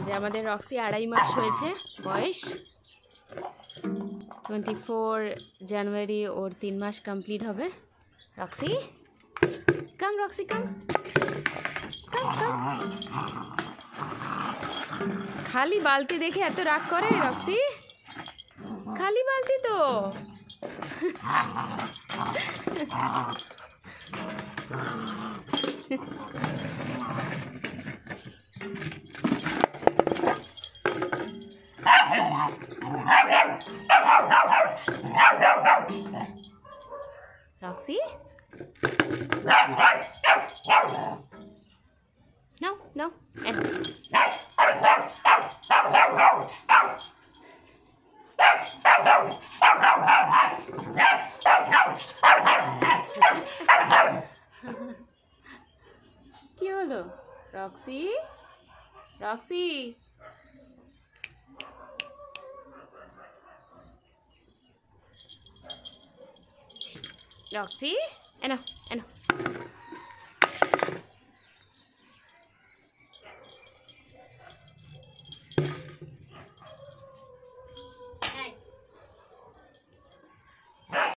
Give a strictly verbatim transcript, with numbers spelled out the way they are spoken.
যে আমাদের রক্সি আড়াই মাস হয়েছে বয়স। টোয়েন্টি ফোর জানুয়ারি ওর তিন মাস কমপ্লিট হবে। Roxy come, Roxy come come come. খালি বালতি দেখে এত রাগ করে রক্সি? খালি বালতি তো। Roxy? No, no. And কি হলো রক্সি? রক্সি রক্সি এনো এনো